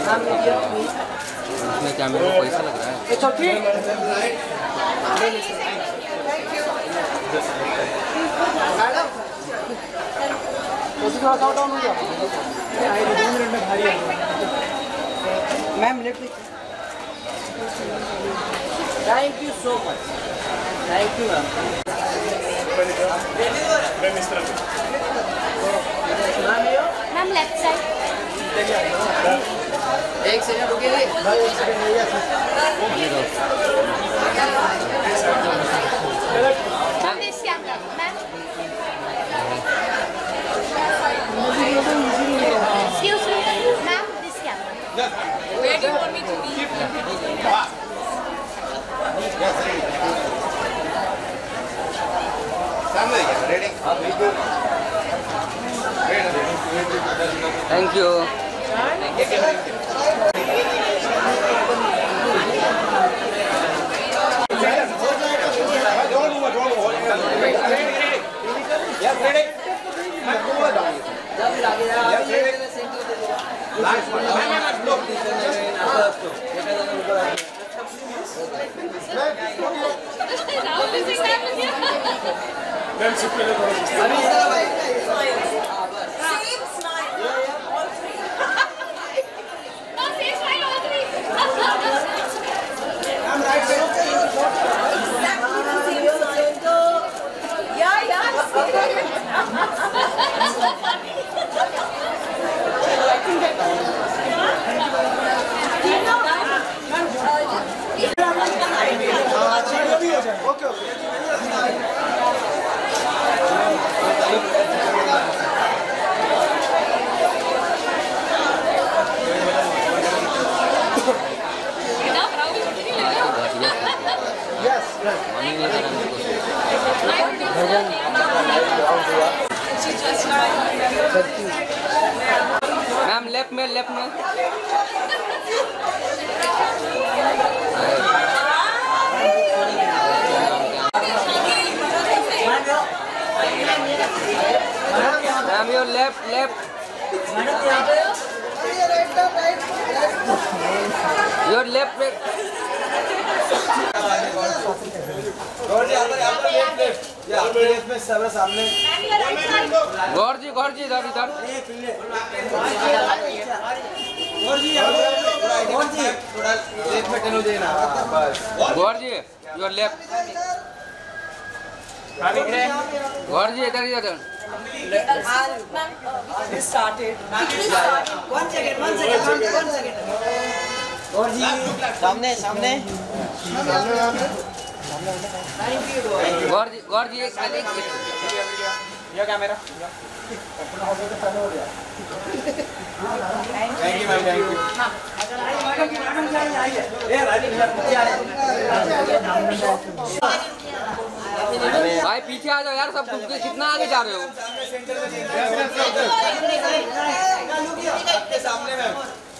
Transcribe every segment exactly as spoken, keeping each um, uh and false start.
इसमें कैमरे को पैसा लग रहा है। Ma'am left. Thank you so much. Thank you ma'am. Ma'am left side. एक सेकंड रुकिए। मैम इस camera ma'am. Excuse me, ma'am, this camera. Where do you want me to be? Thank you. Ma'am left में left में ma'am your left left your left सामने गौर जी गौर जी इधर इधर गौर जी your left गौर जी इधर इधर started one second one second one second और जी सामने सामने गौर जी गौर जी एक एक ये camera thank you ma'am thank you भाई पीछे आ जाओ यार सब तुम कितना आगे जा रहे हो सामने मैम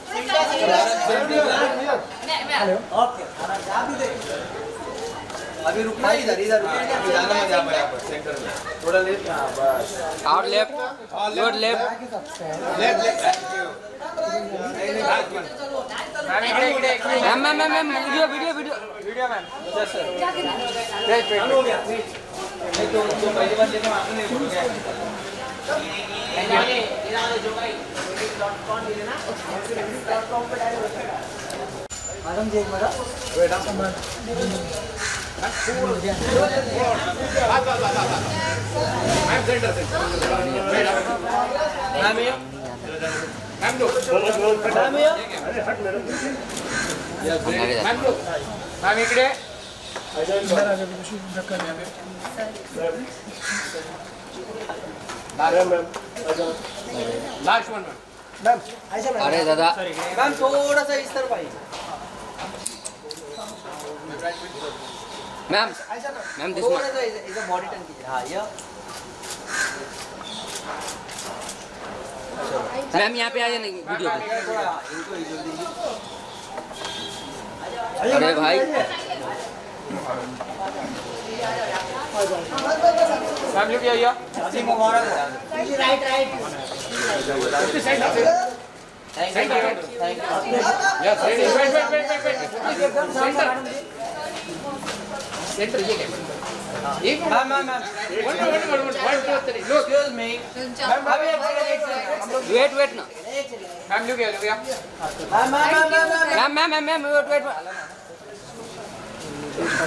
अभी रुकना इधर इधर जाना मत यहाँ पर सेंटर में थोड़ा लेफ्ट हाँ बस और left your left left left ma'am ma'am ma'am ma'am video video video video ma'am yes sir wait wait हो गया नहीं तो तो पहली बार देखो आपने नहीं बोल गया जो भाई डॉट कॉम दे देना डॉट कॉम पे डायरेक्ट मैडम जी एक मिनट वेट आप मैम सेंटर से मैम ये मैम दो मैम ये अरे हट मैडम मैम दो मैम इकडे लास्ट वन मैम अरे दादा मैम थोड़ा सा इस तरफ आइए मैम मैम दिस थोड़ा सा इधर बॉडी टर्न कीजिए हाँ ये मैम यहाँ पे आ जाए वीडियो पे अरे भाई मैम लुक हियर जी मुबारक right right Center. Yes, ready. Wait, wait, wait, wait, wait. Center. Center ये क्या? एक ma'am ma'am ma'am one two one two one one two three. Look. Excuse me ma'am अभी एक सेकंड एक second हम लोग वेट वेट ना ma'am लोग क्या लोग क्या? Ma'am ma'am ma'am ma'am ma'am ma'am ma'am wait wait